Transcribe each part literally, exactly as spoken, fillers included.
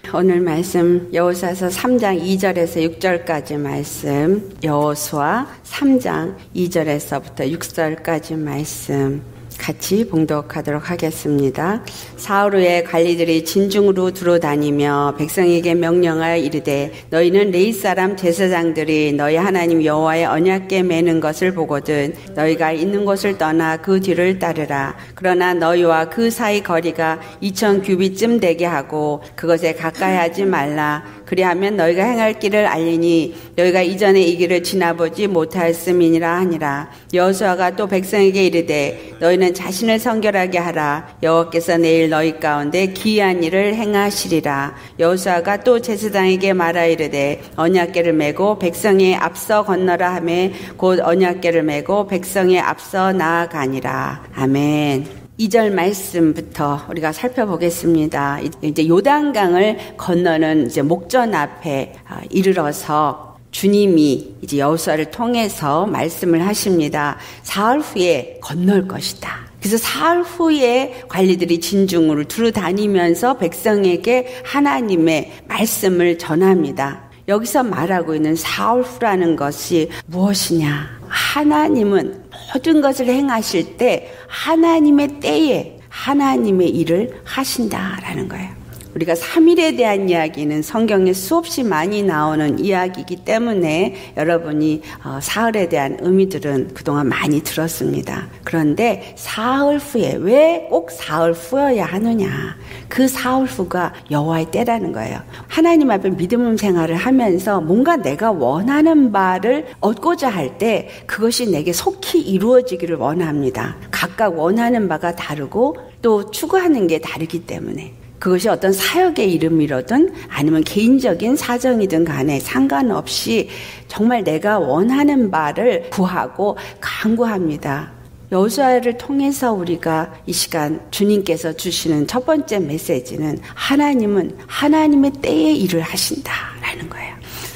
오늘 말씀 여호수아서 삼 장 이 절에서 육 절까지 말씀, 여호수아 삼 장 이 절에서부터 육 절까지 말씀 같이 봉독하도록 하겠습니다. 사흘 후에 관리들이 진중으로 두루다니며 백성에게 명령하여 이르되 너희는 레위 사람 제사장들이 너희 하나님 여호와의 언약궤 매는 것을 보거든 너희가 있는 곳을 떠나 그 뒤를 따르라. 그러나 너희와 그 사이 거리가 이천 규빗쯤 되게 하고 그것에 가까이 하지 말라. 그리하면 너희가 행할 길을 알리니 너희가 이전에 이 길을 지나보지 못하였음이니라 하니라. 여호수아가 또 백성에게 이르되 너희는 자신을 성결하게 하라. 여호와께서 내일 너희 가운데 기이한 일을 행하시리라. 여호수아가 또 제사장에게 말하 이르되 언약궤를 메고 백성에 앞서 건너라 하매 곧 언약궤를 메고 백성에 앞서 나아가니라. 아멘. 이 절 말씀부터 우리가 살펴보겠습니다. 이제 요단강을 건너는 이제 목전 앞에 이르러서 주님이 이제 여호수아를 통해서 말씀을 하십니다. 사흘 후에 건널 것이다. 그래서 사흘 후에 관리들이 진중으로 두루다니면서 백성에게 하나님의 말씀을 전합니다. 여기서 말하고 있는 사흘 후라는 것이 무엇이냐? 하나님은 모든 것을 행하실 때 하나님의 때에 하나님의 일을 하신다라는 거예요. 우리가 삼 일에 대한 이야기는 성경에 수없이 많이 나오는 이야기이기 때문에 여러분이 사흘에 대한 의미들은 그동안 많이 들었습니다. 그런데 사흘 후에 왜 꼭 사흘 후여야 하느냐? 그 사흘 후가 여호와의 때라는 거예요. 하나님 앞에 믿음 생활을 하면서 뭔가 내가 원하는 바를 얻고자 할 때 그것이 내게 속히 이루어지기를 원합니다. 각각 원하는 바가 다르고 또 추구하는 게 다르기 때문에 그것이 어떤 사역의 이름이로든 아니면 개인적인 사정이든 간에 상관없이 정말 내가 원하는 바를 구하고 간구합니다. 여호수아를 통해서 우리가 이 시간 주님께서 주시는 첫 번째 메시지는 하나님은 하나님의 때에 일을 하신다라는 거예요.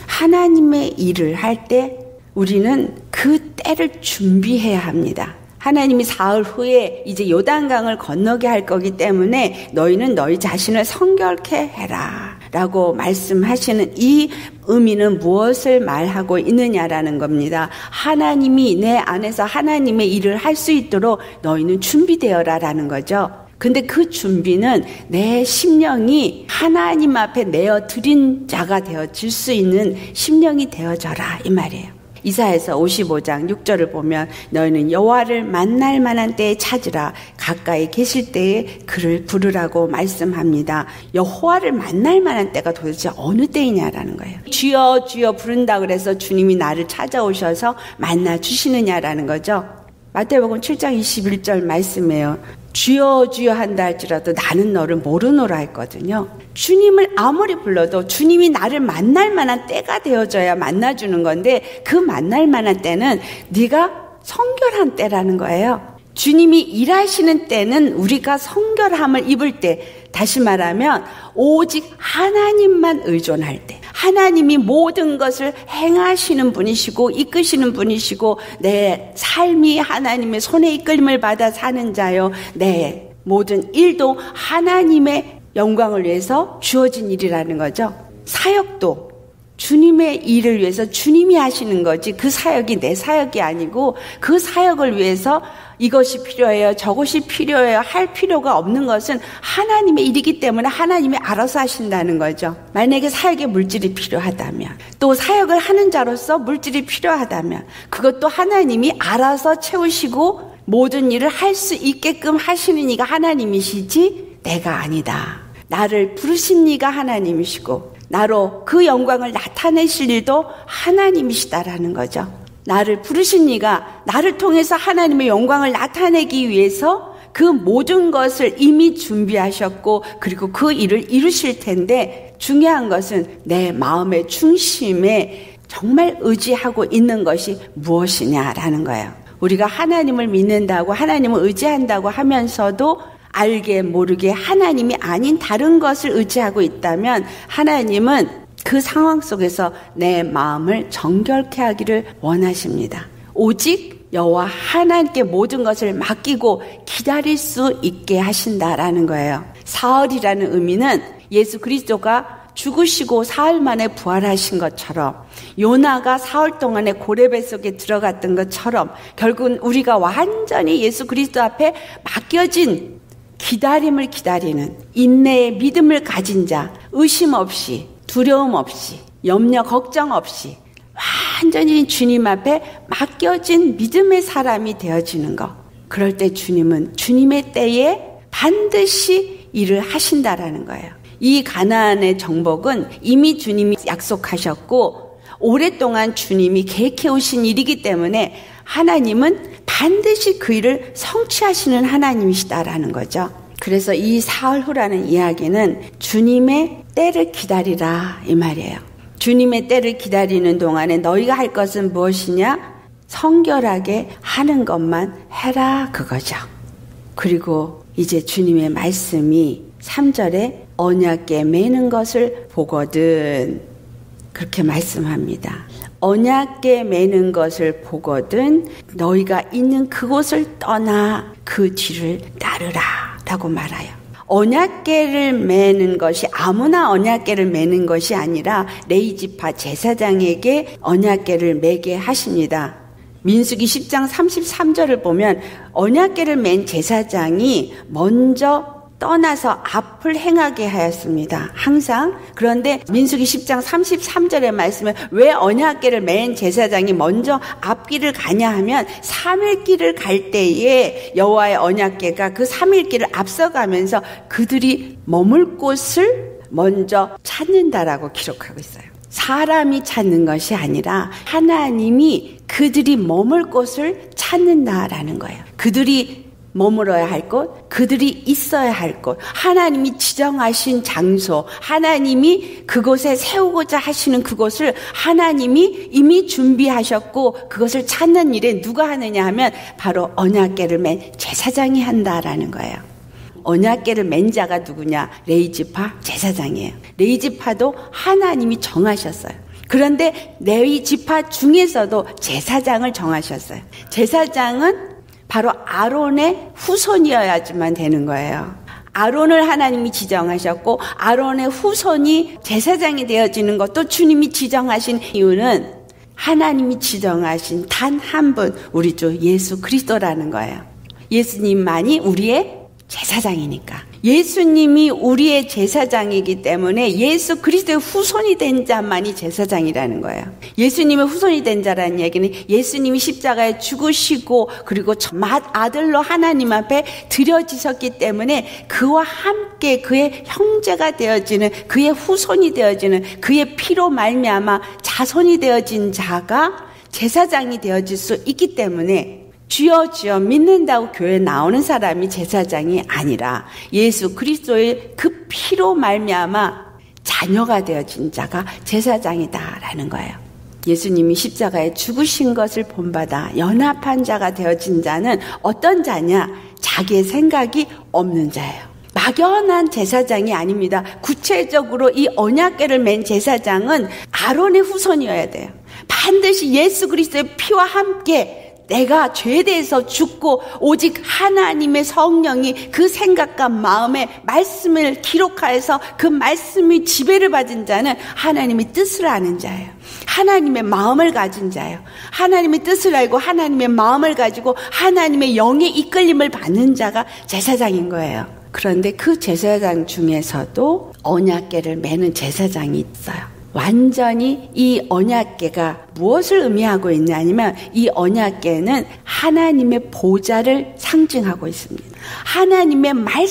하나님의 일을 할 때 우리는 그 때를 준비해야 합니다. 하나님이 사흘 후에 이제 요단강을 건너게 할 거기 때문에 너희는 너희 자신을 성결케 해라 라고 말씀하시는 이 의미는 무엇을 말하고 있느냐라는 겁니다. 하나님이 내 안에서 하나님의 일을 할 수 있도록 너희는 준비되어라 라는 거죠. 근데 그 준비는 내 심령이 하나님 앞에 내어 드린 자가 되어질 수 있는 심령이 되어져라 이 말이에요. 이사야서 오십오 장 육 절을 보면 너희는 여호와를 만날 만한 때에 찾으라. 가까이 계실 때에 그를 부르라고 말씀합니다. 여호와를 만날 만한 때가 도대체 어느 때이냐라는 거예요. 주여 주여 부른다 그래서 주님이 나를 찾아오셔서 만나 주시느냐라는 거죠. 마태복음 칠 장 이십일 절 말씀이에요. 주여 주여 한다 할지라도 나는 너를 모르노라 했거든요. 주님을 아무리 불러도 주님이 나를 만날 만한 때가 되어져야 만나주는 건데 그 만날 만한 때는 네가 성결한 때라는 거예요. 주님이 일하시는 때는 우리가 성결함을 입을 때, 다시 말하면 오직 하나님만 의존할 때, 하나님이 모든 것을 행하시는 분이시고 이끄시는 분이시고 내 삶이 하나님의 손에 이끌림을 받아 사는 자요, 내 모든 일도 하나님의 영광을 위해서 주어진 일이라는 거죠. 사역도 주님의 일을 위해서 주님이 하시는 거지 그 사역이 내 사역이 아니고 그 사역을 위해서 이것이 필요해요, 저것이 필요해요 할 필요가 없는 것은 하나님의 일이기 때문에 하나님이 알아서 하신다는 거죠. 만약에 사역에 물질이 필요하다면, 또 사역을 하는 자로서 물질이 필요하다면 그것도 하나님이 알아서 채우시고 모든 일을 할 수 있게끔 하시는 이가 하나님이시지 내가 아니다. 나를 부르신 이가 하나님이시고 나로 그 영광을 나타내실 일도 하나님이시다라는 거죠. 나를 부르신 이가 나를 통해서 하나님의 영광을 나타내기 위해서 그 모든 것을 이미 준비하셨고 그리고 그 일을 이루실 텐데, 중요한 것은 내 마음의 중심에 정말 의지하고 있는 것이 무엇이냐라는 거예요. 우리가 하나님을 믿는다고 하나님을 의지한다고 하면서도 알게 모르게 하나님이 아닌 다른 것을 의지하고 있다면 하나님은 그 상황 속에서 내 마음을 정결케 하기를 원하십니다. 오직 여호와 하나님께 모든 것을 맡기고 기다릴 수 있게 하신다라는 거예요. 사흘이라는 의미는 예수 그리스도가 죽으시고 사흘 만에 부활하신 것처럼, 요나가 사흘 동안에 고레배 속에 들어갔던 것처럼 결국은 우리가 완전히 예수 그리스도 앞에 맡겨진 기다림을 기다리는 인내의 믿음을 가진 자, 의심 없이, 두려움 없이, 염려 걱정 없이 완전히 주님 앞에 맡겨진 믿음의 사람이 되어지는 것. 그럴 때 주님은 주님의 때에 반드시 일을 하신다라는 거예요. 이 가나안의 정복은 이미 주님이 약속하셨고 오랫동안 주님이 계획해 오신 일이기 때문에 하나님은 반드시 그 일을 성취하시는 하나님이시다라는 거죠. 그래서 이 사흘 후라는 이야기는 주님의 때를 기다리라 이 말이에요. 주님의 때를 기다리는 동안에 너희가 할 것은 무엇이냐? 성결하게 하는 것만 해라 그거죠. 그리고 이제 주님의 말씀이 삼 절에 언약궤 매는 것을 보거든 그렇게 말씀합니다. 언약궤 매는 것을 보거든 너희가 있는 그곳을 떠나 그 뒤를 따르라 라고 말해요. 언약궤를 매는 것이 아무나 언약궤를 매는 것이 아니라 레위지파 제사장에게 언약궤를 매게 하십니다. 민수기 십 장 삼십삼 절을 보면 언약궤를 맨 제사장이 먼저 떠나서 앞을 행하게 하였습니다. 항상. 그런데 민수기 십 장 삼십삼 절의 말씀은 왜 언약궤를 맨 제사장이 먼저 앞길을 가냐 하면 삼 일 길을 갈 때에 여호와의 언약궤가 그 삼 일 길을 앞서가면서 그들이 머물 곳을 먼저 찾는다라고 기록하고 있어요. 사람이 찾는 것이 아니라 하나님이 그들이 머물 곳을 찾는다라는 거예요. 그들이 머물어야 할 곳, 그들이 있어야 할 곳, 하나님이 지정하신 장소, 하나님이 그곳에 세우고자 하시는 그곳을 하나님이 이미 준비하셨고 그것을 찾는 일에 누가 하느냐 하면 바로 언약궤를 맨 제사장이 한다라는 거예요. 언약궤를 맨 자가 누구냐? 레위지파 제사장이에요. 레위지파도 하나님이 정하셨어요. 그런데 레위지파 중에서도 제사장을 정하셨어요. 제사장은 바로 아론의 후손이어야지만 되는 거예요. 아론을 하나님이 지정하셨고 아론의 후손이 제사장이 되어지는 것도 주님이 지정하신 이유는 하나님이 지정하신 단 한 분, 우리 주 예수 그리스도라는 거예요. 예수님만이 우리의 제사장이니까. 예수님이 우리의 제사장이기 때문에 예수 그리스도의 후손이 된 자만이 제사장이라는 거예요. 예수님의 후손이 된 자라는 얘기는 예수님이 십자가에 죽으시고 그리고 맏아들로 하나님 앞에 드려지셨기 때문에 그와 함께 그의 형제가 되어지는, 그의 후손이 되어지는, 그의 피로 말미암아 자손이 되어진 자가 제사장이 되어질 수 있기 때문에 주여 주여 믿는다고 교회에 나오는 사람이 제사장이 아니라 예수 그리스도의 그 피로 말미암아 자녀가 되어진 자가 제사장이다라는 거예요. 예수님이 십자가에 죽으신 것을 본받아 연합한 자가 되어진 자는 어떤 자냐? 자기의 생각이 없는 자예요. 막연한 제사장이 아닙니다. 구체적으로 이 언약궤를 맨 제사장은 아론의 후손이어야 돼요. 반드시 예수 그리스도의 피와 함께 내가 죄에 대해서 죽고 오직 하나님의 성령이 그 생각과 마음에 말씀을 기록하여서 그 말씀이 지배를 받은 자는 하나님의 뜻을 아는 자예요. 하나님의 마음을 가진 자예요. 하나님의 뜻을 알고 하나님의 마음을 가지고 하나님의 영의 이끌림을 받는 자가 제사장인 거예요. 그런데 그 제사장 중에서도 언약궤를 매는 제사장이 있어요. 완전히 이 언약궤가 무엇을 의미하고 있냐면 이 언약궤는 하나님의 보좌를 상징하고 있습니다. 하나님의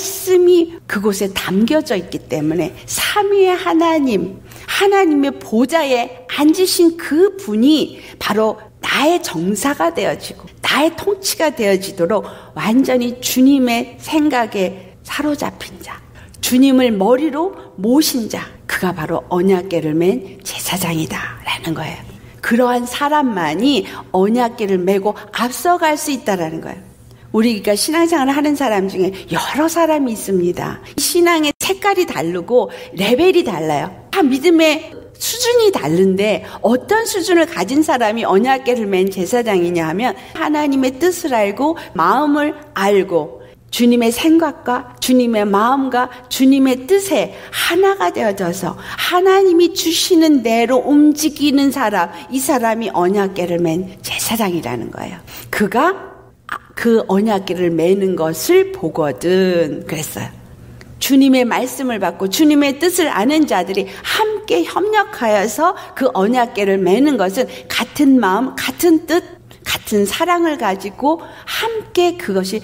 말씀이 그곳에 담겨져 있기 때문에 삼위의 하나님, 하나님의 보좌에 앉으신 그 분이 바로 나의 정사가 되어지고 나의 통치가 되어지도록 완전히 주님의 생각에 사로잡힌 자, 주님을 머리로 모신 자, 그가 바로 언약궤를 맨 제사장이다라는 거예요. 그러한 사람만이 언약궤를 메고 앞서갈 수 있다라는 거예요. 우리가 신앙생활을 하는 사람 중에 여러 사람이 있습니다. 신앙의 색깔이 다르고 레벨이 달라요. 다 믿음의 수준이 다른데 어떤 수준을 가진 사람이 언약궤를 맨 제사장이냐 하면 하나님의 뜻을 알고 마음을 알고 주님의 생각과 주님의 마음과 주님의 뜻에 하나가 되어져서 하나님이 주시는 대로 움직이는 사람, 이 사람이 언약궤를 맨 제사장이라는 거예요. 그가 그 언약궤를 매는 것을 보거든 그랬어요. 주님의 말씀을 받고 주님의 뜻을 아는 자들이 함께 협력하여서 그 언약궤를 매는 것은 같은 마음, 같은 뜻, 같은 사랑을 가지고 함께 그것이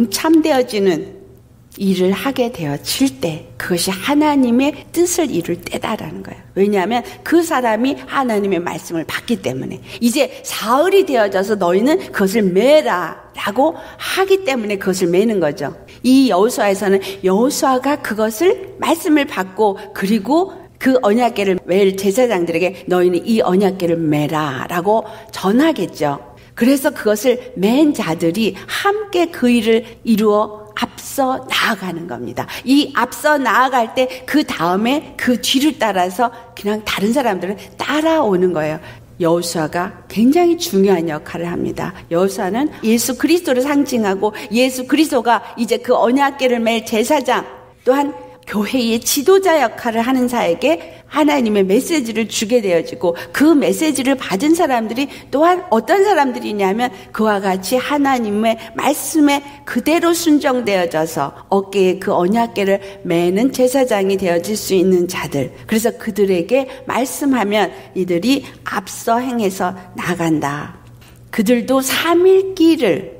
동참되어지는 일을 하게 되어질 때 그것이 하나님의 뜻을 이룰 때다라는 거예요. 왜냐하면 그 사람이 하나님의 말씀을 받기 때문에 이제 사흘이 되어져서 너희는 그것을 매라 라고 하기 때문에 그것을 매는 거죠. 이 여호수아에서는 여호수아가 그것을 말씀을 받고 그리고 그 언약궤를 맬 제사장들에게 너희는 이 언약궤를 매라 라고 전하겠죠. 그래서 그것을 맨 자들이 함께 그 일을 이루어 앞서 나아가는 겁니다. 이 앞서 나아갈 때 그 다음에 그 뒤를 따라서 그냥 다른 사람들은 따라오는 거예요. 여호수아가 굉장히 중요한 역할을 합니다. 여호수아는 예수 그리스도를 상징하고 예수 그리스도가 이제 그 언약궤를 맬 제사장 또한 교회의 지도자 역할을 하는 자에게 하나님의 메시지를 주게 되어지고 그 메시지를 받은 사람들이 또한 어떤 사람들이냐면 그와 같이 하나님의 말씀에 그대로 순종되어져서 어깨에 그 언약궤를 매는 제사장이 되어질 수 있는 자들. 그래서 그들에게 말씀하면 이들이 앞서 행해서 나간다. 그들도 삼일 길을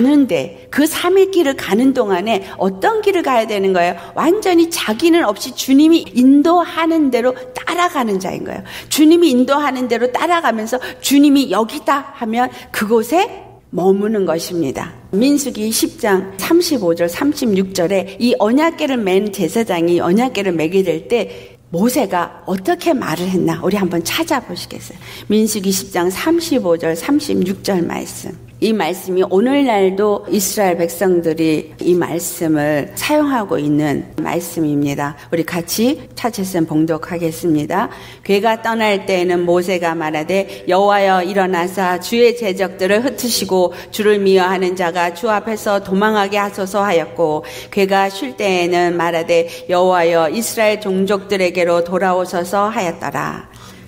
가는데 그 삼일 길을 가는 동안에 어떤 길을 가야 되는 거예요? 완전히 자기는 없이 주님이 인도하는 대로 따라가는 자인 거예요. 주님이 인도하는 대로 따라가면서 주님이 여기다 하면 그곳에 머무는 것입니다. 민수기 십 장 삼십오 절 삼십육 절에 이 언약궤를 맨 제사장이 언약궤를 매게 될 때 모세가 어떻게 말을 했나 우리 한번 찾아보시겠어요? 민수기 십 장 삼십오 절 삼십육 절 말씀. 이 말씀이 오늘날도 이스라엘 백성들이 이 말씀을 사용하고 있는 말씀입니다. 우리 같이 차체선 봉독하겠습니다. 괴가 떠날 때에는 모세가 말하되 여호와여 일어나사 주의 제적들을 흩으시고 주를 미워하는 자가 주 앞에서 도망하게 하소서 하였고 괴가 쉴 때에는 말하되 여호와여 이스라엘 종족들에게로 돌아오소서 하였더라.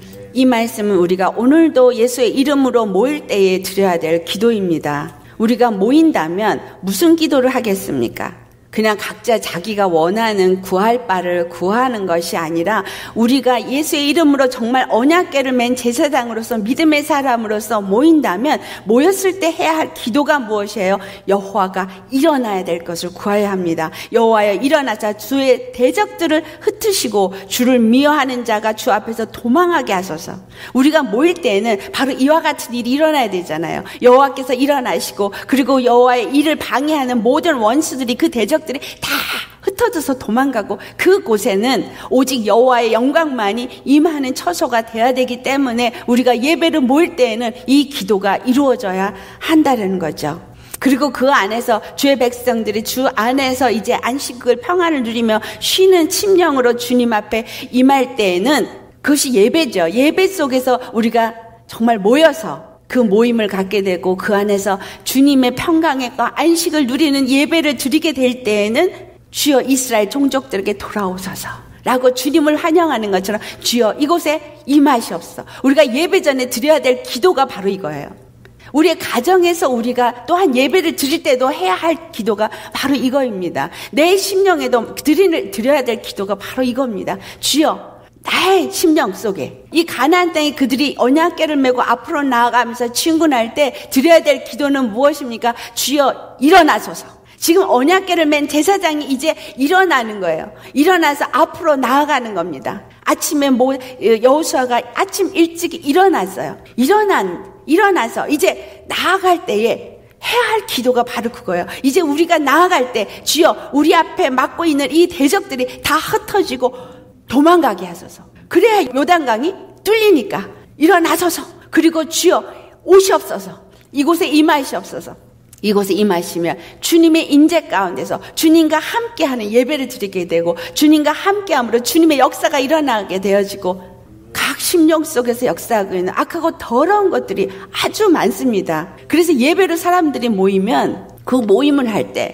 이 말씀은 우리가 오늘도 예수의 이름으로 모일 때에 드려야 될 기도입니다. 우리가 모인다면 무슨 기도를 하겠습니까? 그냥 각자 자기가 원하는 구할 바를 구하는 것이 아니라 우리가 예수의 이름으로 정말 언약궤를 맨 제사장으로서 믿음의 사람으로서 모인다면 모였을 때 해야 할 기도가 무엇이에요? 여호와가 일어나야 될 것을 구해야 합니다. 여호와여 일어나사 주의 대적들을 흩으시고 주를 미워하는 자가 주 앞에서 도망하게 하소서. 우리가 모일 때에는 바로 이와 같은 일이 일어나야 되잖아요. 여호와께서 일어나시고 그리고 여호와의 일을 방해하는 모든 원수들이 그 대적 들이 다 흩어져서 도망가고 그곳에는 오직 여호와의 영광만이 임하는 처소가 돼야 되기 때문에 우리가 예배를 모일 때에는 이 기도가 이루어져야 한다는 거죠. 그리고 그 안에서 주의 백성들이 주 안에서 이제 안식을 평안을 누리며 쉬는 침령으로 주님 앞에 임할 때에는 그것이 예배죠. 예배 속에서 우리가 정말 모여서 그 모임을 갖게 되고 그 안에서 주님의 평강과 안식을 누리는 예배를 드리게 될 때에는 주여 이스라엘 종족들에게 돌아오소서 라고 주님을 환영하는 것처럼 주여 이곳에 임하시옵소서. 우리가 예배 전에 드려야 될 기도가 바로 이거예요. 우리의 가정에서 우리가 또한 예배를 드릴 때도 해야 할 기도가 바로 이거입니다. 내 심령에도 드려야 될 기도가 바로 이겁니다. 주여 나의 심령 속에 이 가나안 땅에 그들이 언약궤를 메고 앞으로 나아가면서 친군할 때 드려야 될 기도는 무엇입니까? 주여 일어나소서. 지금 언약궤를 맨 제사장이 이제 일어나는 거예요. 일어나서 앞으로 나아가는 겁니다. 아침에 뭐 여호수아가 아침 일찍 일어났어요. 일어난 일어나서 이제 나아갈 때에 해야 할 기도가 바로 그거예요. 이제 우리가 나아갈 때 주여 우리 앞에 막고 있는 이 대적들이 다 흩어지고 도망가게 하소서. 그래야 요단강이 뚫리니까 일어나소서. 그리고 주여 오시옵소서. 이곳에 임하시옵소서. 이곳에 임하시면 주님의 인재 가운데서 주님과 함께하는 예배를 드리게 되고 주님과 함께함으로 주님의 역사가 일어나게 되어지고 각 심령 속에서 역사하고 있는 악하고 더러운 것들이 아주 많습니다. 그래서 예배로 사람들이 모이면 그 모임을 할 때 각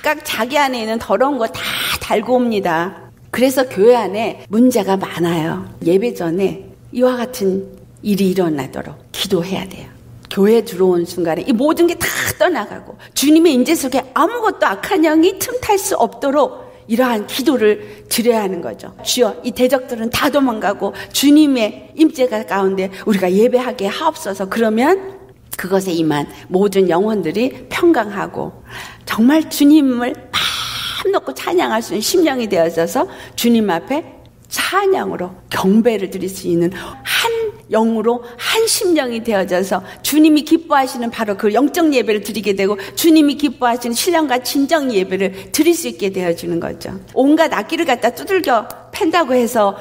각각 자기 안에 있는 더러운 거 다 달고 옵니다. 그래서 교회 안에 문제가 많아요. 예배 전에 이와 같은 일이 일어나도록 기도해야 돼요. 교회에 들어온 순간에 이 모든 게 다 떠나가고 주님의 임재 속에 아무것도 악한 영이 틈탈 수 없도록 이러한 기도를 드려야 하는 거죠. 주여, 이 대적들은 다 도망가고 주님의 임재가 가운데 우리가 예배하게 하옵소서. 그러면 그것에 임한 모든 영혼들이 평강하고 정말 주님을 마음 놓고 찬양할 수 있는 심령이 되어져서 주님 앞에 찬양으로 경배를 드릴 수 있는 한 영으로 한 심령이 되어져서 주님이 기뻐하시는 바로 그 영적 예배를 드리게 되고 주님이 기뻐하시는 신령과 진정 예배를 드릴 수 있게 되어지는 거죠. 온갖 악기를 갖다 두들겨 팬다고 해서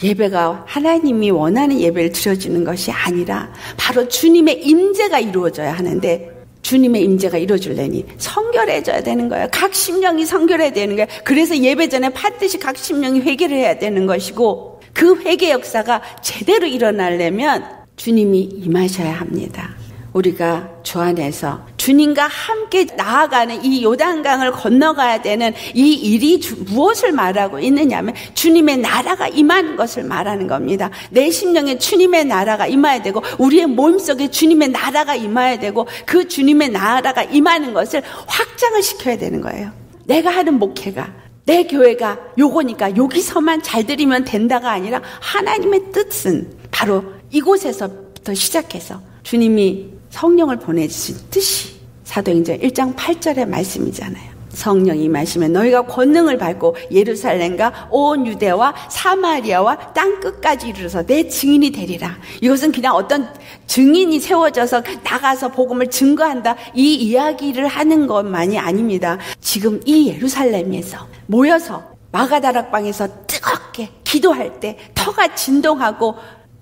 예배가 하나님이 원하는 예배를 드려지는 것이 아니라 바로 주님의 임재가 이루어져야 하는데 주님의 임재가 이루어지려니 성결해져야 되는 거예요. 각 심령이 성결해야 되는 거예요. 그래서 예배 전에 팥듯이 각 심령이 회개를 해야 되는 것이고 그 회개 역사가 제대로 일어나려면 주님이 임하셔야 합니다. 우리가 주 안에서 주님과 함께 나아가는 이 요단강을 건너가야 되는 이 일이 주, 무엇을 말하고 있느냐면 주님의 나라가 임하는 것을 말하는 겁니다. 내 심령에 주님의 나라가 임해야 되고 우리의 몸속에 주님의 나라가 임해야 되고 그 주님의 나라가 임하는 것을 확장을 시켜야 되는 거예요. 내가 하는 목회가 내 교회가 요거니까 여기서만 잘 드리면 된다가 아니라 하나님의 뜻은 바로 이곳에서부터 시작해서 주님이 성령을 보내주신 뜻이 사도행전 일 장 팔 절의 말씀이잖아요. 성령이 임하시면 너희가 권능을 받고 예루살렘과 온 유대와 사마리아와 땅끝까지 이르러서 내 증인이 되리라. 이것은 그냥 어떤 증인이 세워져서 나가서 복음을 증거한다 이 이야기를 하는 것만이 아닙니다. 지금 이 예루살렘에서 모여서 마가다락방에서 뜨겁게 기도할 때 터가 진동하고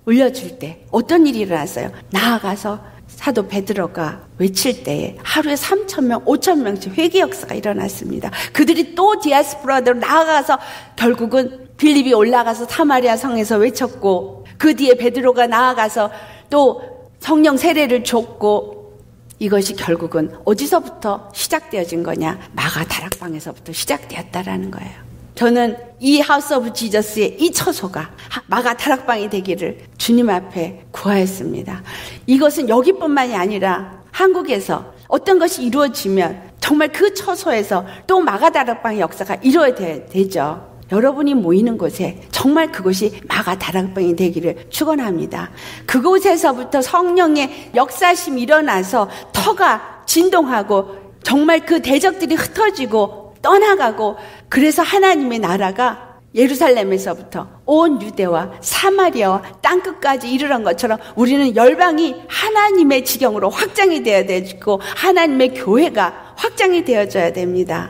울려줄 때 어떤 일이 일어났어요? 나아가서 사도 베드로가 외칠 때에 하루에 삼천 명, 오천 명씩 회개 역사가 일어났습니다. 그들이 또 디아스포라로 나아가서 결국은 빌립이 올라가서 사마리아 성에서 외쳤고 그 뒤에 베드로가 나아가서 또 성령 세례를 줬고 이것이 결국은 어디서부터 시작되어진 거냐? 마가 다락방에서부터 시작되었다라는 거예요. 저는 이 하우스 오브 지저스의 이 처소가 마가 다락방이 되기를 주님 앞에 구하였습니다. 이것은 여기뿐만이 아니라 한국에서 어떤 것이 이루어지면 정말 그 처소에서 또 마가 다락방의 역사가 이루어져야 되죠. 여러분이 모이는 곳에 정말 그것이 마가 다락방이 되기를 축원합니다. 그곳에서부터 성령의 역사심이 일어나서 터가 진동하고 정말 그 대적들이 흩어지고 떠나가고 그래서 하나님의 나라가 예루살렘에서부터 온 유대와 사마리아와 땅끝까지 이르는 것처럼 우리는 열방이 하나님의 지경으로 확장이 되어야 되고 하나님의 교회가 확장이 되어져야 됩니다.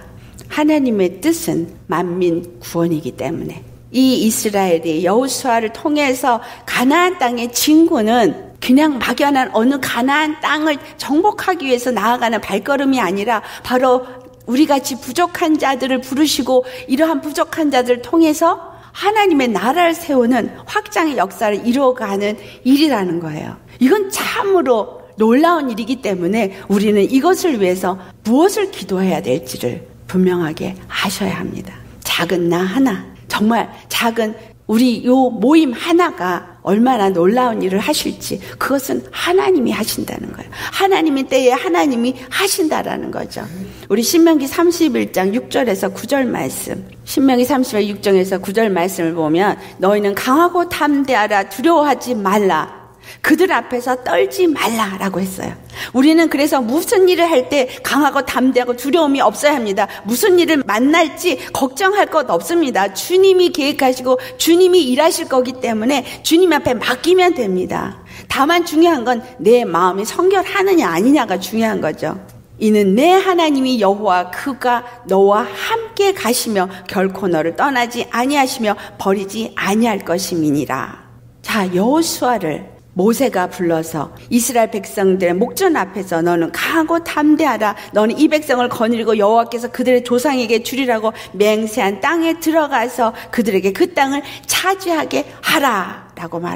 하나님의 뜻은 만민 구원이기 때문에 이 이스라엘이 여호수아를 통해서 가나안 땅의 진군은 그냥 막연한 어느 가나안 땅을 정복하기 위해서 나아가는 발걸음이 아니라 바로 우리같이 부족한 자들을 부르시고 이러한 부족한 자들을 통해서 하나님의 나라를 세우는 확장의 역사를 이루어가는 일이라는 거예요. 이건 참으로 놀라운 일이기 때문에 우리는 이것을 위해서 무엇을 기도해야 될지를 분명하게 아셔야 합니다. 작은 나 하나, 정말 작은 우리 요 모임 하나가 얼마나 놀라운 일을 하실지 그것은 하나님이 하신다는 거예요. 하나님의 때에 하나님이 하신다라는 거죠. 우리 신명기 삼십일 장 육 절에서 구 절 말씀, 신명기 삼십일 장 육 절에서 구 절 말씀을 보면 너희는 강하고 담대하라 두려워하지 말라 그들 앞에서 떨지 말라라고 했어요. 우리는 그래서 무슨 일을 할 때 강하고 담대하고 두려움이 없어야 합니다. 무슨 일을 만날지 걱정할 것 없습니다. 주님이 계획하시고 주님이 일하실 거기 때문에 주님 앞에 맡기면 됩니다. 다만 중요한 건 내 마음이 성결하느냐 아니냐가 중요한 거죠. 이는 내 하나님이 여호와 그가 너와 함께 가시며 결코 너를 떠나지 아니하시며 버리지 아니할 것임이니라. 자, 여호수아를 모세가 불러서 이스라엘 백성들의 목전 앞에서 너는 강하고 담대하라. 너는 이 백성을 거느리고 여호와께서 그들의 조상에게 주리라고 맹세한 땅에 들어가서 그들에게 그 땅을 차지하게 하라 라고 말하죠.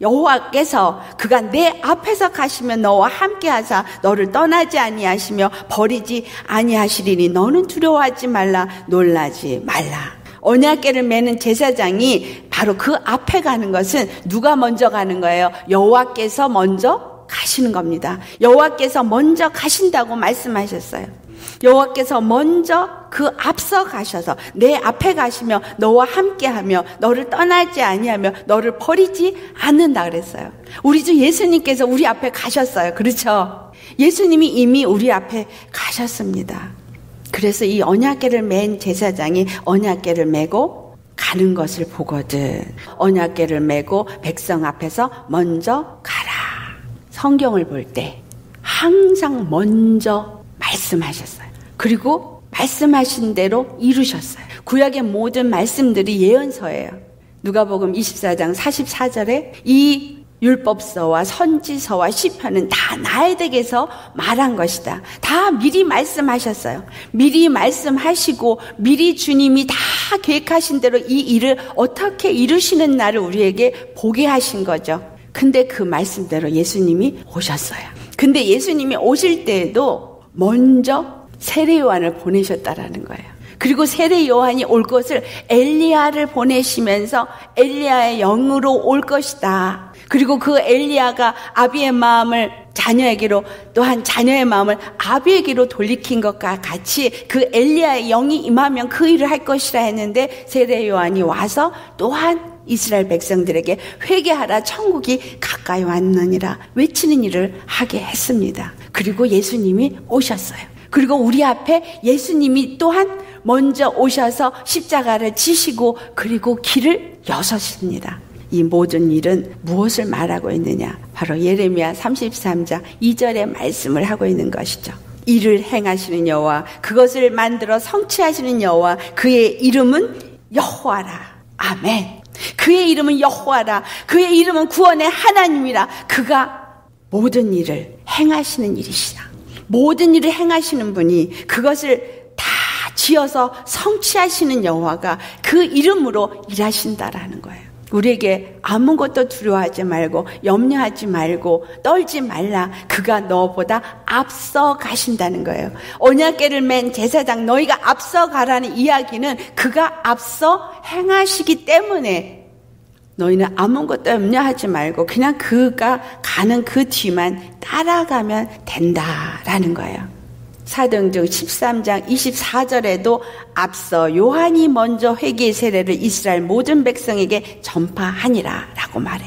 여호와께서 그가 내 앞에서 가시면 너와 함께하사 너를 떠나지 아니하시며 버리지 아니하시리니 너는 두려워하지 말라 놀라지 말라. 언약궤를 매는 제사장이 바로 그 앞에 가는 것은 누가 먼저 가는 거예요? 여호와께서 먼저 가시는 겁니다. 여호와께서 먼저 가신다고 말씀하셨어요. 여호와께서 먼저 그 앞서 가셔서 내 앞에 가시며 너와 함께하며 너를 떠나지 아니하며 너를 버리지 않는다 그랬어요. 우리 주 예수님께서 우리 앞에 가셨어요. 그렇죠? 예수님이 이미 우리 앞에 가셨습니다. 그래서 이 언약궤를 맨 제사장이 언약궤를 메고 가는 것을 보거든. 언약궤를 메고 백성 앞에서 먼저 가라. 성경을 볼 때 항상 먼저 말씀하셨어요. 그리고 말씀하신 대로 이루셨어요. 구약의 모든 말씀들이 예언서예요. 누가복음 이십사 장 사십사 절에 이 율법서와 선지서와 시편은 다 나에 대해서 말한 것이다. 다 미리 말씀하셨어요. 미리 말씀하시고 미리 주님이 다 계획하신 대로 이 일을 어떻게 이루시는 날을 우리에게 보게 하신 거죠. 근데 그 말씀대로 예수님이 오셨어요. 근데 예수님이 오실 때에도 먼저 세례 요한을 보내셨다라는 거예요. 그리고 세례 요한이 올 것을 엘리야를 보내시면서 엘리야의 영으로 올 것이다. 그리고 그 엘리야가 아비의 마음을 자녀에게로 또한 자녀의 마음을 아비에게로 돌리킨 것과 같이 그 엘리야의 영이 임하면 그 일을 할 것이라 했는데 세례 요한이 와서 또한 이스라엘 백성들에게 회개하라 천국이 가까이 왔느니라 외치는 일을 하게 했습니다. 그리고 예수님이 오셨어요. 그리고 우리 앞에 예수님이 또한 먼저 오셔서 십자가를 지시고 그리고 길을 여셨습니다. 이 모든 일은 무엇을 말하고 있느냐? 바로 예레미야 삼십삼 장 이 절의 말씀을 하고 있는 것이죠. 이를 행하시는 여호와 그것을 만들어 성취하시는 여호와 그의 이름은 여호와라. 아멘. 그의 이름은 여호와라. 그의 이름은 구원의 하나님이라. 그가 모든 일을 행하시는 일이시다. 모든 일을 행하시는 분이 그것을 다 지어서 성취하시는 여호와가 그 이름으로 일하신다라는 거예요. 우리에게 아무것도 두려워하지 말고 염려하지 말고 떨지 말라. 그가 너보다 앞서 가신다는 거예요. 언약궤를 맨 제사장 너희가 앞서 가라는 이야기는 그가 앞서 행하시기 때문에 너희는 아무것도 염려하지 말고 그냥 그가 가는 그 뒤만 따라가면 된다라는 거예요. 사도행전 십삼 장 이십사 절에도 앞서 요한이 먼저 회개 세례를 이스라엘 모든 백성에게 전파하니라 라고 말해요.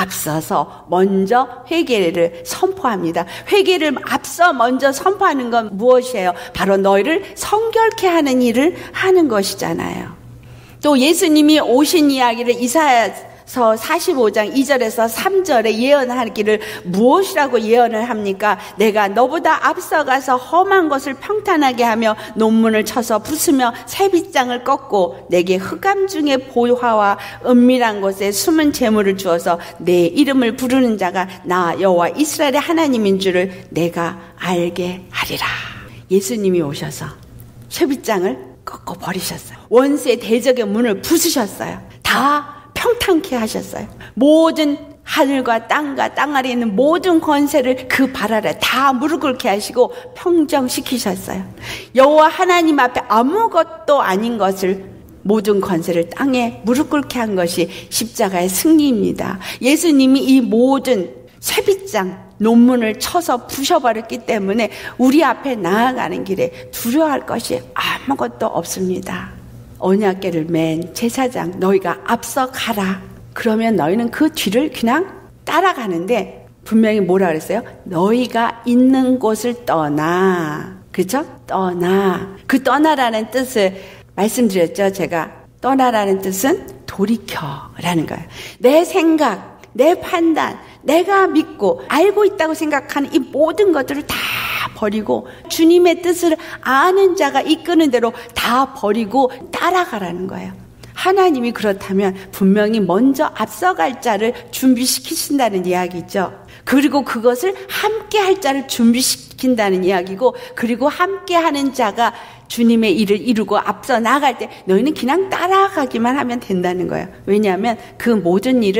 앞서서 먼저 회개를 선포합니다. 회개를 앞서 먼저 선포하는 건 무엇이에요? 바로 너희를 성결케 하는 일을 하는 것이잖아요. 또 예수님이 오신 이야기를 이사야서 사십오 장 이 절에서 삼 절에 예언하기를 무엇이라고 예언을 합니까? 내가 너보다 앞서가서 험한 것을 평탄하게 하며 논문을 쳐서 부수며 새빗장을 꺾고 내게 흑암 중에 보화와 은밀한 곳에 숨은 재물을 주어서 내 이름을 부르는 자가 나 여호와 이스라엘의 하나님인 줄을 내가 알게 하리라. 예수님이 오셔서 새빗장을 꺾어 버리셨어요. 원수의 대적의 문을 부수셨어요. 다 평탄케 하셨어요. 모든 하늘과 땅과 땅 아래에 있는 모든 권세를 그 발 아래 다 무릎 꿇게 하시고 평정시키셨어요. 여호와 하나님 앞에 아무것도 아닌 것을 모든 권세를 땅에 무릎 꿇게 한 것이 십자가의 승리입니다. 예수님이 이 모든 쇠빗장 논문을 쳐서 부셔버렸기 때문에 우리 앞에 나아가는 길에 두려워할 것이 아무것도 없습니다. 언약궤를 맨 제사장 너희가 앞서 가라. 그러면 너희는 그 뒤를 그냥 따라가는데 분명히 뭐라 그랬어요? 너희가 있는 곳을 떠나. 그렇죠? 떠나. 그 떠나라는 뜻을 말씀드렸죠. 제가 떠나라는 뜻은 돌이켜라는 거예요. 내 생각, 내 판단, 내가 믿고 알고 있다고 생각하는 이 모든 것들을 다 버리고 주님의 뜻을 아는 자가 이끄는 대로 다 버리고 따라가라는 거예요. 하나님이 그렇다면 분명히 먼저 앞서갈 자를 준비시키신다는 이야기죠. 그리고 그것을 함께 할 자를 준비시킨다는 이야기고, 그리고 함께 하는 자가 주님의 일을 이루고 앞서 나아갈 때 너희는 그냥 따라가기만 하면 된다는 거예요. 왜냐하면 그 모든 일을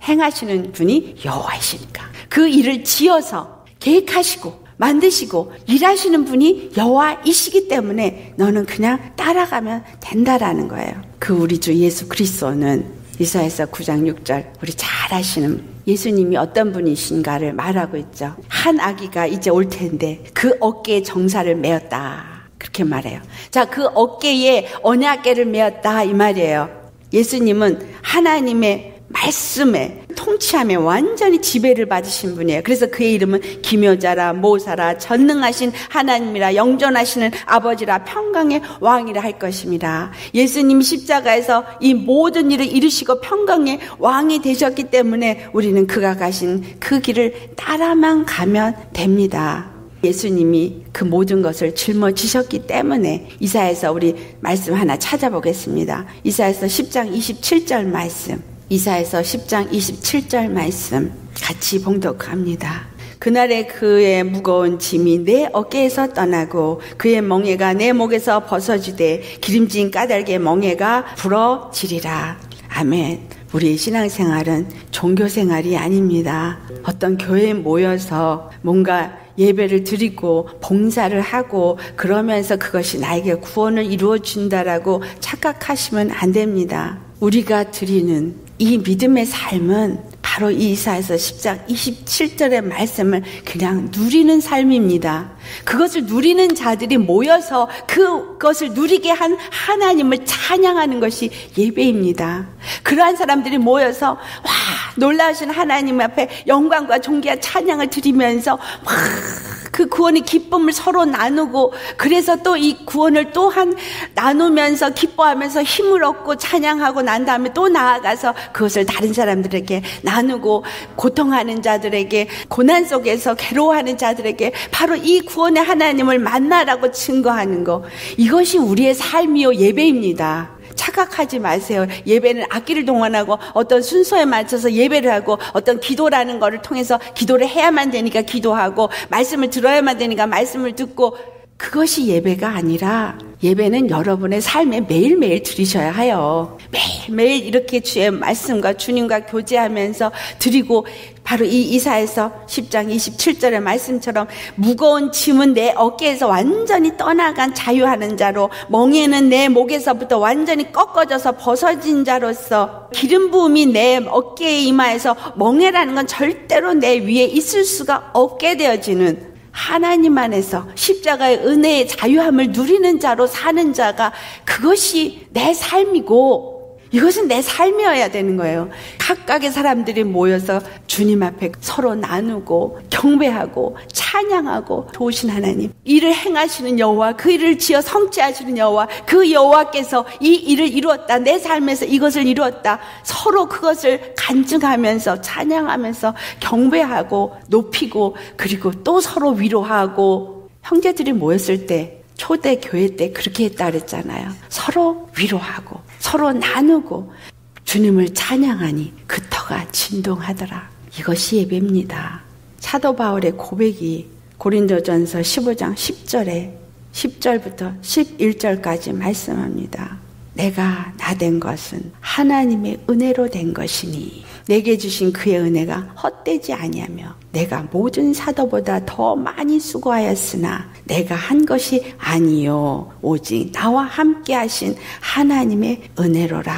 행하시는 분이 여호와이시니까. 그 일을 지어서 계획하시고 만드시고 일하시는 분이 여호와이시기 때문에 너는 그냥 따라가면 된다라는 거예요. 그 우리 주 예수 그리스도는 이사야서 구 장 육 절 우리 잘 아시는 예수님이 어떤 분이신가를 말하고 있죠. 한 아기가 이제 올 텐데 그 어깨에 정사를 메었다. 그렇게 말해요. 자, 그 어깨에 언약궤를 메었다 이 말이에요. 예수님은 하나님의 말씀에 통치함에 완전히 지배를 받으신 분이에요. 그래서 그의 이름은 기묘자라 모사라 전능하신 하나님이라 영존하시는 아버지라 평강의 왕이라 할 것입니다. 예수님이 십자가에서 이 모든 일을 이루시고 평강의 왕이 되셨기 때문에 우리는 그가 가신 그 길을 따라만 가면 됩니다. 예수님이 그 모든 것을 짊어지셨기 때문에 이사야서 우리 말씀 하나 찾아보겠습니다. 이사야서 십 장 이십칠 절 말씀. 이사야서 십 장 이십칠 절 말씀 같이 봉독합니다. 그날에 그의 무거운 짐이 내 어깨에서 떠나고 그의 멍에가 내 목에서 벗어지되 기름진 까닭의 멍에가 부러지리라. 아멘. 우리의 신앙생활은 종교생활이 아닙니다. 어떤 교회에 모여서 뭔가 예배를 드리고 봉사를 하고 그러면서 그것이 나에게 구원을 이루어 준다라고 착각하시면 안 됩니다. 우리가 드리는 이 믿음의 삶은 바로 이 이사야서 십 장 이십칠 절의 말씀을 그냥 누리는 삶입니다. 그것을 누리는 자들이 모여서 그것을 누리게 한 하나님을 찬양하는 것이 예배입니다. 그러한 사람들이 모여서 와 놀라우신 하나님 앞에 영광과 존귀와 찬양을 드리면서 와 그 구원의 기쁨을 서로 나누고 그래서 또 이 구원을 또한 나누면서 기뻐하면서 힘을 얻고 찬양하고 난 다음에 또 나아가서 그것을 다른 사람들에게 나누고 고통하는 자들에게 고난 속에서 괴로워하는 자들에게 바로 이 구원의 하나님을 만나라고 증거하는 것, 이것이 우리의 삶이요 예배입니다. 착각하지 마세요. 예배는 악기를 동원하고 어떤 순서에 맞춰서 예배를 하고 어떤 기도라는 것을 통해서 기도를 해야만 되니까 기도하고 말씀을 들어야만 되니까 말씀을 듣고, 그것이 예배가 아니라 예배는 여러분의 삶에 매일매일 드리셔야 해요. 매일매일 이렇게 주의 말씀과 주님과 교제하면서 드리고, 바로 이 이사야서 십 장 이십칠 절의 말씀처럼 무거운 짐은 내 어깨에서 완전히 떠나간 자유하는 자로, 멍에는 내 목에서부터 완전히 꺾어져서 벗어진 자로서, 기름 부음이 내 어깨에 임하여서, 멍에라는 건 절대로 내 위에 있을 수가 없게 되어지는 하나님 안에서 십자가의 은혜의 자유함을 누리는 자로 사는 자가, 그것이 내 삶이고 이것은 내 삶이어야 되는 거예요. 각각의 사람들이 모여서 주님 앞에 서로 나누고 경배하고 찬양하고, 좋으신 하나님, 일을 행하시는 여호와, 그 일을 지어 성취하시는 여호와, 그 여호와께서 이 일을 이루었다, 내 삶에서 이것을 이루었다, 서로 그것을 간증하면서 찬양하면서 경배하고 높이고, 그리고 또 서로 위로하고. 형제들이 모였을 때 초대 교회 때 그렇게 했다 그랬잖아요. 서로 위로하고 서로 나누고 주님을 찬양하니 그 터가 진동하더라. 이것이 예배입니다. 사도 바울의 고백이 고린도전서 십오 장 십 절에 십 절부터 십일 절까지 말씀합니다. 내가 나된 것은 하나님의 은혜로 된 것이니 내게 주신 그의 은혜가 헛되지 아니하며 내가 모든 사도보다 더 많이 수고하였으나 내가 한 것이 아니요 오직 나와 함께 하신 하나님의 은혜로라.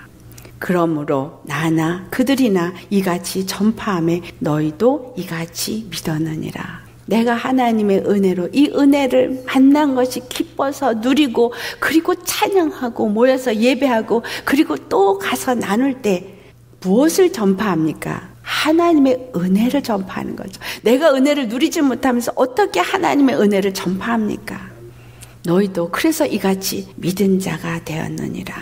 그러므로 나나 그들이나 이같이 전파하며 너희도 이같이 믿었느니라. 내가 하나님의 은혜로 이 은혜를 만난 것이 기뻐서 누리고, 그리고 찬양하고 모여서 예배하고, 그리고 또 가서 나눌 때 무엇을 전파합니까? 하나님의 은혜를 전파하는 거죠. 내가 은혜를 누리지 못하면서 어떻게 하나님의 은혜를 전파합니까? 너희도 그래서 이같이 믿은 자가 되었느니라.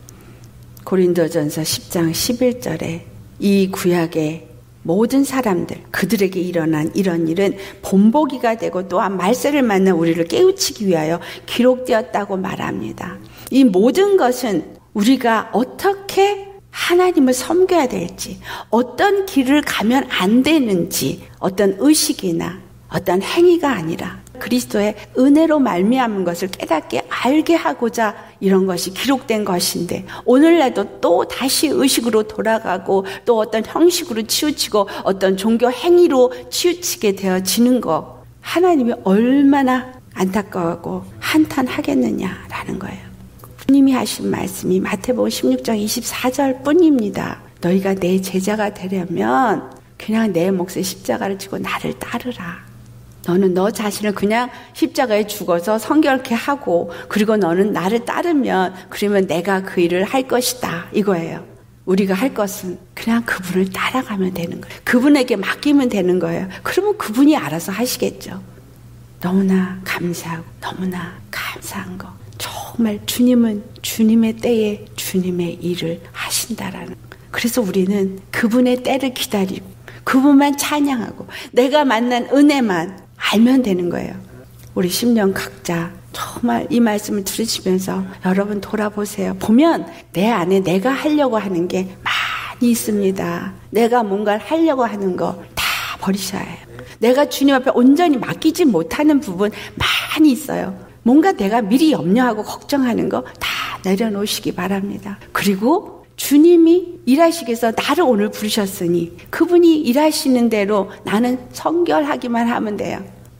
고린도전서 십 장 십일 절에 이 구약의 모든 사람들, 그들에게 일어난 이런 일은 본보기가 되고 또한 말세를 만나 우리를 깨우치기 위하여 기록되었다고 말합니다. 이 모든 것은 우리가 어떻게 하나님을 섬겨야 될지, 어떤 길을 가면 안 되는지, 어떤 의식이나 어떤 행위가 아니라 그리스도의 은혜로 말미암은 것을 깨닫게 알게 하고자 이런 것이 기록된 것인데 오늘날도 또 다시 의식으로 돌아가고 또 어떤 형식으로 치우치고 어떤 종교 행위로 치우치게 되어지는 거 하나님이 얼마나 안타까워하고 한탄하겠느냐라는 거예요. 주님이 하신 말씀이 마태복음 십육 장 이십사 절 뿐입니다. 너희가 내 제자가 되려면 그냥 내 몫의 십자가를 지고 나를 따르라. 너는 너 자신을 그냥 십자가에 죽어서 성결케 하고 그리고 너는 나를 따르면 그러면 내가 그 일을 할 것이다 이거예요. 우리가 할 것은 그냥 그분을 따라가면 되는 거예요. 그분에게 맡기면 되는 거예요. 그러면 그분이 알아서 하시겠죠. 너무나 감사하고 너무나 감사한 거. 정말 주님은 주님의 때에 주님의 일을 하신다라는 거. 그래서 우리는 그분의 때를 기다리고 그분만 찬양하고 내가 만난 은혜만 알면 되는 거예요. 우리 심령 각자 정말 이 말씀을 들으시면서 여러분 돌아보세요. 보면 내 안에 내가 하려고 하는 게 많이 있습니다. 내가 뭔가를 하려고 하는 거 다 버리셔야 해요. 내가 주님 앞에 온전히 맡기지 못하는 부분 많이 있어요. 뭔가 내가 미리 염려하고 걱정하는 거 다 내려놓으시기 바랍니다. 그리고 주님이 일하시기 위해서 나를 오늘 부르셨으니 그분이 일하시는 대로 나는 성결하기만 하면 돼요.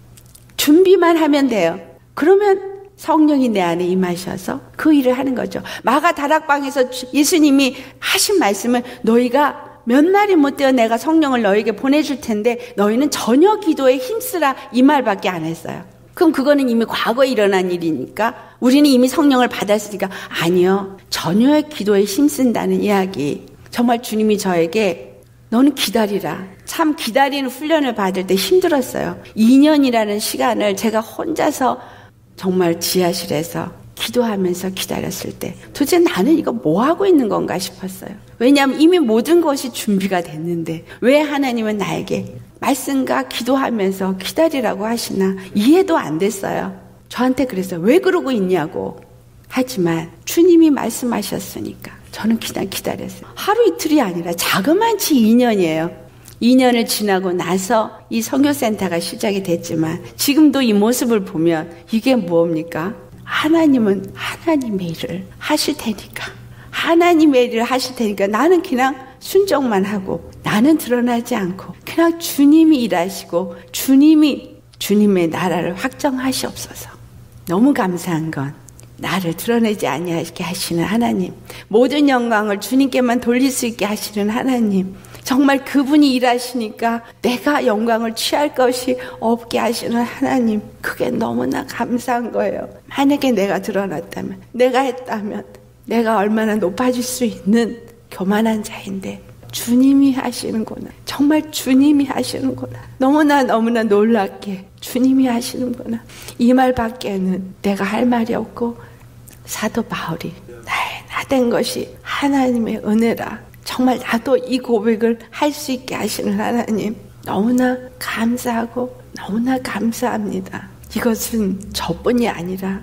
준비만 하면 돼요. 그러면 성령이 내 안에 임하셔서 그 일을 하는 거죠. 마가 다락방에서 예수님이 하신 말씀은 너희가 몇 날이 못 되어 내가 성령을 너희에게 보내줄 텐데 너희는 전혀 기도에 힘쓰라 이 말밖에 안 했어요. 그럼 그거는 이미 과거에 일어난 일이니까 우리는 이미 성령을 받았으니까 아니요. 전혀의 기도에 힘쓴다는 이야기. 정말 주님이 저에게 너는 기다리라. 참 기다리는 훈련을 받을 때 힘들었어요. 이 년이라는 시간을 제가 혼자서 정말 지하실에서 기도하면서 기다렸을 때 도대체 나는 이거 뭐 하고 있는 건가 싶었어요. 왜냐하면 이미 모든 것이 준비가 됐는데 왜 하나님은 나에게 말씀과 기도하면서 기다리라고 하시나 이해도 안 됐어요. 저한테 그래서 왜 그러고 있냐고. 하지만 주님이 말씀하셨으니까 저는 그냥 기다렸어요. 하루 이틀이 아니라 자그만치 이 년이에요. 이 년을 지나고 나서 이 선교센터가 시작이 됐지만 지금도 이 모습을 보면 이게 뭡니까? 하나님은 하나님의 일을 하실 테니까 하나님의 일을 하실 테니까 나는 그냥 순종만 하고 나는 드러나지 않고 그냥 주님이 일하시고 주님이 주님의 나라를 확정하시옵소서. 너무 감사한 건 나를 드러내지 아니하게 하시는 하나님, 모든 영광을 주님께만 돌릴 수 있게 하시는 하나님, 정말 그분이 일하시니까 내가 영광을 취할 것이 없게 하시는 하나님, 그게 너무나 감사한 거예요. 만약에 내가 드러났다면, 내가 했다면 내가 얼마나 높아질 수 있는 교만한 자인데 주님이 하시는구나. 정말 주님이 하시는구나. 너무나 너무나 놀랍게 주님이 하시는구나. 이 말밖에는 내가 할 말이 없고 사도 바울이 나의 나된 것이 하나님의 은혜라. 정말 나도 이 고백을 할 수 있게 하시는 하나님 너무나 감사하고 너무나 감사합니다. 이것은 저뿐이 아니라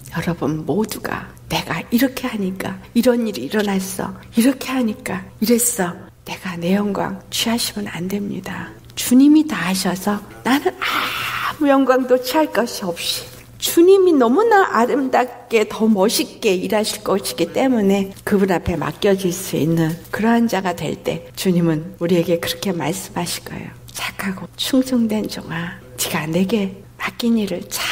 여러분 모두가 내가 이렇게 하니까 이런 일이 일어났어. 이렇게 하니까 이랬어. 내가 내 영광 취하시면 안 됩니다. 주님이 다 하셔서 나는 아무 영광도 취할 것이 없이 주님이 너무나 아름답게 더 멋있게 일하실 것이기 때문에 그분 앞에 맡겨질 수 있는 그러한 자가 될 때 주님은 우리에게 그렇게 말씀하실 거예요. 착하고 충성된 종아, 네가 내게 맡긴 일을 참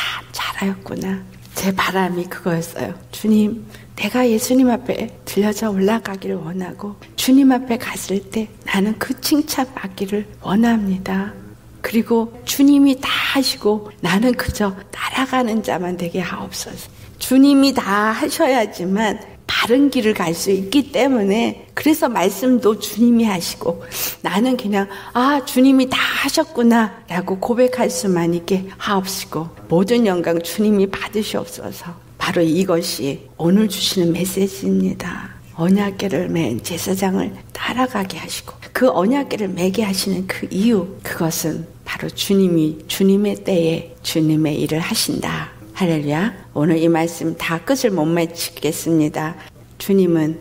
잘하였구나. 제 바람이 그거였어요. 주님, 내가 예수님 앞에 들려져 올라가기를 원하고 주님 앞에 갔을 때 나는 그 칭찬 받기를 원합니다. 그리고 주님이 다 하시고 나는 그저 따라가는 자만 되게 하옵소서. 주님이 다 하셔야지만 바른 길을 갈 수 있기 때문에 그래서 말씀도 주님이 하시고 나는 그냥 아 주님이 다 하셨구나 라고 고백할 수만 있게 하옵시고 모든 영광 주님이 받으시옵소서. 바로 이것이 오늘 주시는 메시지입니다. 언약궤를 맨 제사장을 따라가게 하시고 그 언약궤를 매게 하시는 그 이유, 그것은 바로 주님이 주님의 때에 주님의 일을 하신다. 할렐루야. 오늘 이 말씀 다 끝을 못 맺겠습니다. 주님은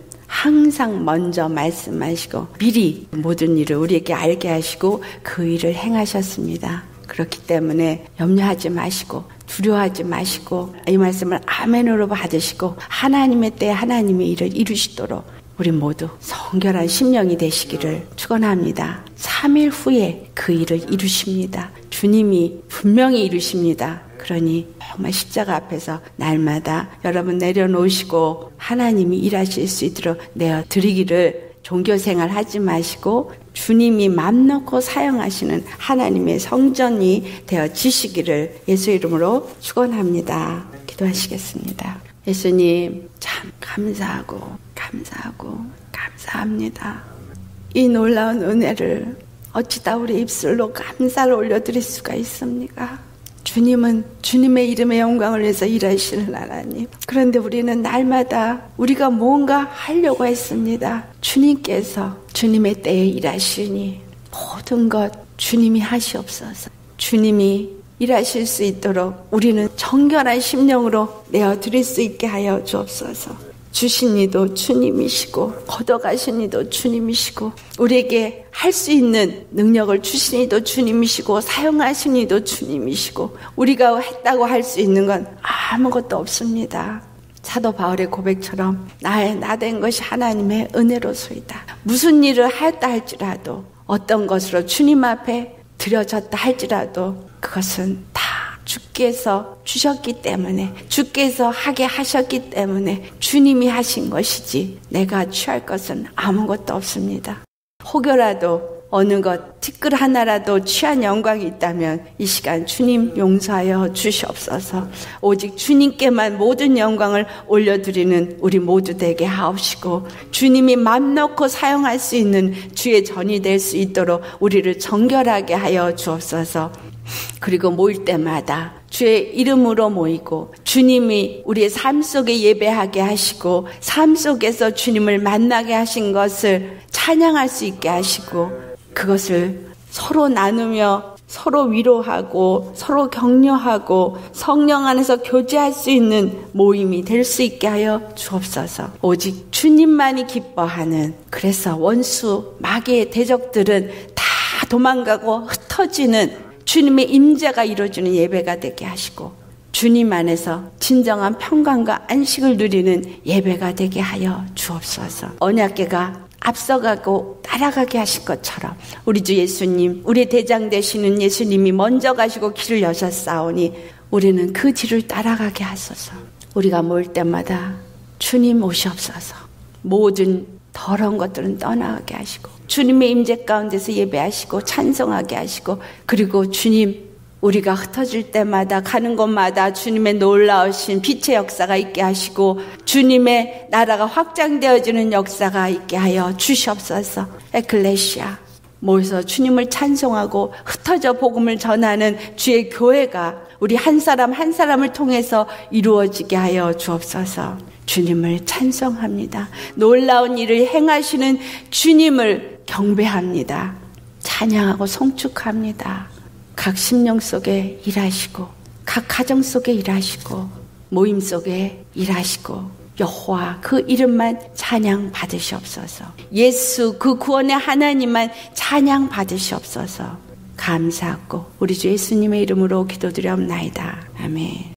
항상 먼저 말씀하시고 미리 모든 일을 우리에게 알게 하시고 그 일을 행하셨습니다. 그렇기 때문에 염려하지 마시고 두려워하지 마시고 이 말씀을 아멘으로 받으시고 하나님의 때에 하나님의 일을 이루시도록 우리 모두 성결한 심령이 되시기를 축원합니다. 삼 일 후에 그 일을 이루십니다. 주님이 분명히 이루십니다. 그러니 정말 십자가 앞에서 날마다 여러분 내려놓으시고 하나님이 일하실 수 있도록 내어드리기를 종교생활 하지 마시고 주님이 맘 놓고 사용하시는 하나님의 성전이 되어지시기를 예수 이름으로 축원합니다. 기도하시겠습니다. 예수님 참 감사하고 감사하고 감사합니다. 이 놀라운 은혜를 어찌다 우리 입술로 감사를 올려드릴 수가 있습니까? 주님은 주님의 이름의 영광을 위해서 일하시는 하나님. 그런데 우리는 날마다 우리가 뭔가 하려고 했습니다. 주님께서 주님의 때에 일하시니 모든 것 주님이 하시옵소서. 주님이 일하실 수 있도록 우리는 정결한 심령으로 내어드릴 수 있게 하여 주옵소서. 주신 이도 주님이시고 걷어가신 이도 주님이시고 우리에게 할 수 있는 능력을 주신 이도 주님이시고 사용하신 이도 주님이시고 우리가 했다고 할 수 있는 건 아무것도 없습니다. 사도 바울의 고백처럼 나의 나된 것이 하나님의 은혜로소이다. 무슨 일을 하였다 할지라도 어떤 것으로 주님 앞에 드려졌다 할지라도 그것은 다 주께서 주셨기 때문에 주께서 하게 하셨기 때문에 주님이 하신 것이지 내가 취할 것은 아무것도 없습니다. 혹여라도 어느 것 티끌 하나라도 취한 영광이 있다면 이 시간 주님 용서하여 주시옵소서. 오직 주님께만 모든 영광을 올려드리는 우리 모두 되게 하옵시고 주님이 맘 놓고 사용할 수 있는 주의 전이 될 수 있도록 우리를 정결하게 하여 주옵소서. 그리고 모일 때마다 주의 이름으로 모이고 주님이 우리의 삶 속에 예배하게 하시고 삶 속에서 주님을 만나게 하신 것을 찬양할 수 있게 하시고 그것을 서로 나누며 서로 위로하고 서로 격려하고 성령 안에서 교제할 수 있는 모임이 될 수 있게 하여 주옵소서. 오직 주님만이 기뻐하는, 그래서 원수 마귀의 대적들은 다 도망가고 흩어지는 주님의 임재가 이루어지는 예배가 되게 하시고 주님 안에서 진정한 평강과 안식을 누리는 예배가 되게 하여 주옵소서. 언약궤가 앞서가고 따라가게 하신 것처럼 우리 주 예수님, 우리 대장 되시는 예수님이 먼저 가시고 길을 여셨사오니 우리는 그 뒤를 따라가게 하소서. 우리가 모일 때마다 주님 오시옵소서. 모든 더러운 것들은 떠나가게 하시고 주님의 임재 가운데서 예배하시고 찬송하게 하시고 그리고 주님 우리가 흩어질 때마다 가는 곳마다 주님의 놀라우신 빛의 역사가 있게 하시고 주님의 나라가 확장되어지는 역사가 있게 하여 주시옵소서. 에클레시아 모여서 주님을 찬송하고 흩어져 복음을 전하는 주의 교회가 우리 한 사람 한 사람을 통해서 이루어지게 하여 주옵소서. 주님을 찬송합니다. 놀라운 일을 행하시는 주님을 경배합니다. 찬양하고 송축합니다. 각 심령 속에 일하시고 각 가정 속에 일하시고 모임 속에 일하시고 여호와 그 이름만 찬양 받으시옵소서. 예수 그 구원의 하나님만 찬양 받으시옵소서. 감사하고 우리 주 예수님의 이름으로 기도드려옵나이다. 아멘.